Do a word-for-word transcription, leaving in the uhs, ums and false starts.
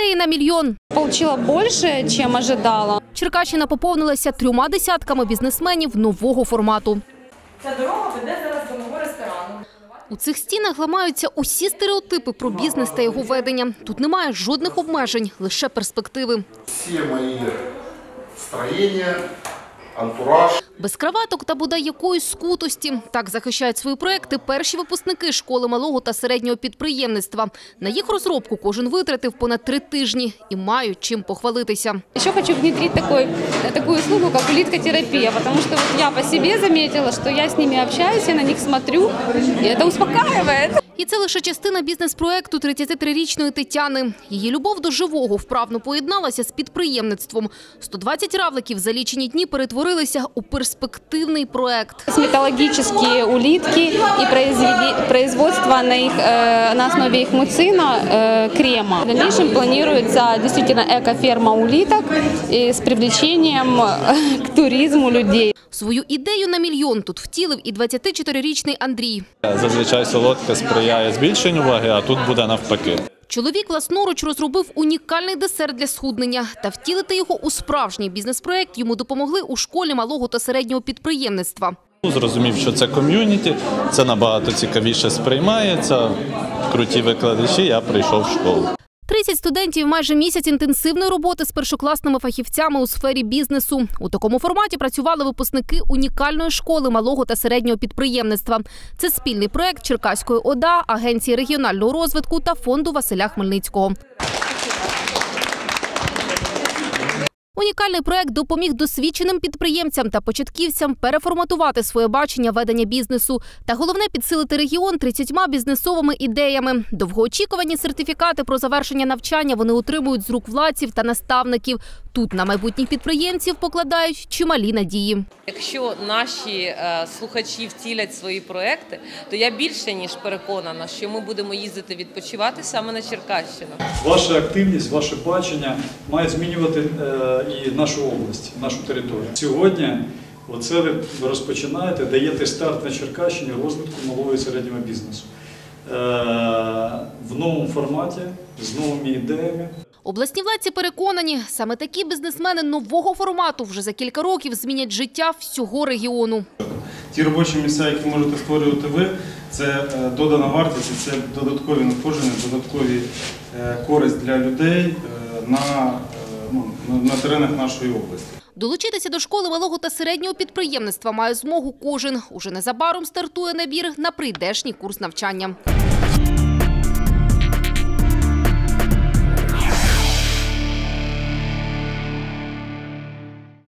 Ідеї на мільйон. Получила більше, ніж очікувала. Черкащина поповнилася трьома десятками бізнесменів нового формату. Ця дорога веде зараз до мого ресторану. У цих стінах ламаються усі стереотипи про бізнес та його ведення. Тут немає жодних обмежень, лише перспективи. Всі мої строєння, антураж. Без краваток та бодай якоїсь скутості. Так захищають свої проекти перші випускники школи малого та середнього підприємництва. На їх розробку кожен витратив понад три тижні і мають чим похвалитися. Ще хочу внедрити таку, таку услугу, як улиткотерапія, тому що вот я по собі помітила, що я з ними спілкуюся, я на них смотрю, і це успокоює. І це лише частина бізнес-проекту тридцятитрирічної Тетяни. Її любов до живого вправно поєдналася з підприємництвом. сто двадцять равликів за лічені дні перетворилися у перспективний проект. Металлогические улитки и производство на, их, на основе их муцина крема. В дальнейшем планируется действительно экоферма улиток с привлечением к туризму людей. Свою ідею на мільйон тут втілив і двадцятичотирирічний Андрій. Зазвичай солодке сприяє збільшенню ваги, а тут буде навпаки. Чоловік власноруч розробив унікальний десерт для схуднення. Та втілити його у справжній бізнес-проект йому допомогли у школі малого та середнього підприємництва. Зрозумів, що це ком'юніті, це набагато цікавіше сприймається. Круті викладачі, я прийшов в школу. тридцять студентів, майже місяць інтенсивної роботи з першокласними фахівцями у сфері бізнесу. У такому форматі працювали випускники унікальної школи малого та середнього підприємництва. Це спільний проект Черкаської ОДА, Агенції регіонального розвитку та фонду Василя Хмельницького. Унікальний проект допоміг досвідченим підприємцям та початківцям переформатувати своє бачення ведення бізнесу. Та головне – підсилити регіон тридцятьма бізнесовими ідеями. Довгоочікувані сертифікати про завершення навчання вони отримують з рук владців та наставників. Тут на майбутніх підприємців покладають чималі надії. Якщо наші е, слухачі втілять свої проекти, то я більше ніж переконана, що ми будемо їздити відпочивати саме на Черкащину. Ваша активність, ваше бачення має змінювати е, і нашу область, нашу територію. Сьогодні оце ви розпочинаєте, даєте старт на Черкащині розвитку малого і середнього бізнесу. Е, в новому форматі, з новими ідеями. Обласні владці переконані, саме такі бізнесмени нового формату вже за кілька років змінять життя всього регіону. Ті робочі місця, які можете створювати ви, це додана вартість, це додаткові надходження, додаткові користь для людей на, ну, на теренах нашої області. Долучитися до школи малого та середнього підприємництва має змогу кожен. Уже незабаром стартує набір на прийдешній курс навчання.